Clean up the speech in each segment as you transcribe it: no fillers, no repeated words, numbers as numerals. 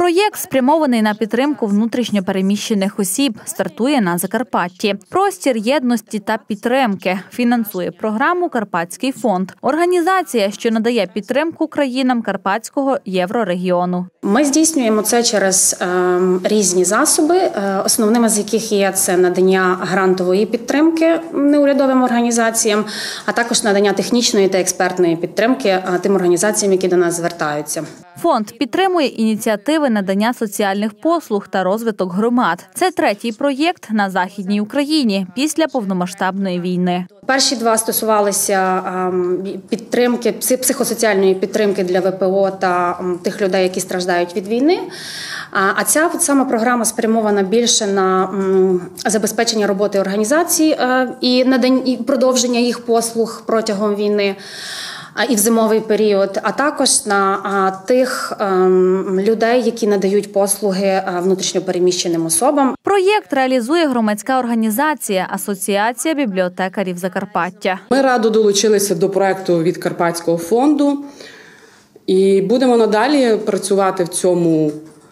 Проєкт, спрямований на підтримку внутрішньо переміщених осіб, стартує на Закарпатті. Простір єдності та підтримки фінансує програму «Карпатський фонд». Організація, що надає підтримку країнам Карпатського єврорегіону. Ми здійснюємо це через різні засоби, основними з яких є це надання грантової підтримки неурядовим організаціям, а також надання технічної та експертної підтримки тим організаціям, які до нас звертаються. Фонд підтримує ініціативи надання соціальних послуг та розвиток громад. Це третій проєкт на Західній Україні після повномасштабної війни. Перші два стосувалися підтримки, психосоціальної підтримки для ВПО та тих людей, які страждають від війни. А ця сама програма спрямована більше на забезпечення роботи організацій і продовження їх послуг протягом війни і в зимовий період, а також на тих людей, які надають послуги внутрішньо переміщеним особам. Проєкт реалізує громадська організація «Асоціація бібліотекарів Закарпаття». Ми радо долучилися до проєкту від Карпатського фонду і будемо надалі працювати в цьому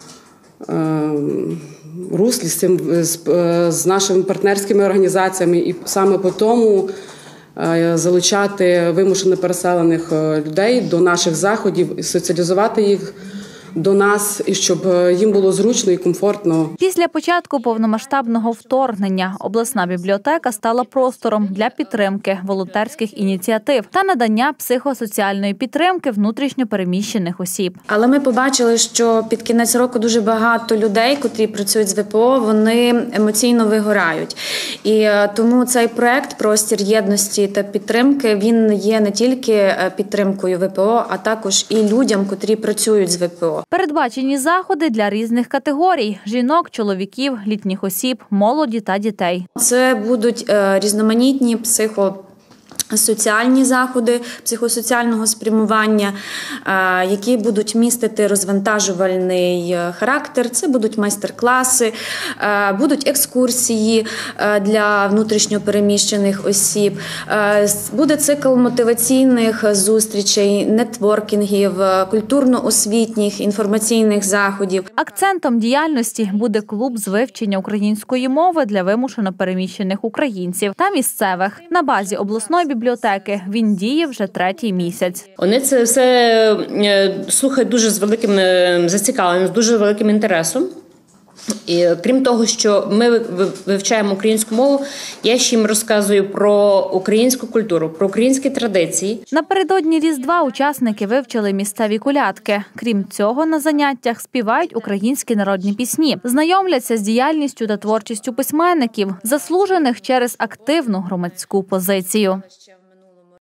руслі з нашими партнерськими організаціями і саме по тому залучати вимушено переселених людей до наших заходів і соціалізувати їх до нас, і щоб їм було зручно і комфортно. Після початку повномасштабного вторгнення обласна бібліотека стала простором для підтримки волонтерських ініціатив та надання психосоціальної підтримки внутрішньо переміщених осіб. Але ми побачили, що під кінець року дуже багато людей, котрі працюють з ВПО, вони емоційно вигорають. І тому цей проект «Простір єдності та підтримки» він є не тільки підтримкою ВПО, а також і людям, котрі працюють з ВПО. Передбачені заходи для різних категорій – жінок, чоловіків, літніх осіб, молоді та дітей. Це будуть різноманітні соціальні заходи психосоціального спрямування, які будуть містити розвантажувальний характер. Це будуть майстер-класи, будуть екскурсії для внутрішньо переміщених осіб, буде цикл мотиваційних зустрічей, нетворкінгів, культурно-освітніх, інформаційних заходів. Акцентом діяльності буде клуб з вивчення української мови для вимушено переміщених українців та місцевих. На базі обласної бібліотеки він діє вже третій місяць. Вони це все слухають дуже з великим зацікавленням, з дуже великим інтересом. І крім того, що ми вивчаємо українську мову, я ще їм розказую про українську культуру, про українські традиції. Напередодні Різдва учасники вивчили місцеві колядки. Крім цього, на заняттях співають українські народні пісні, знайомляться з діяльністю та творчістю письменників, заслужених через активну громадську позицію.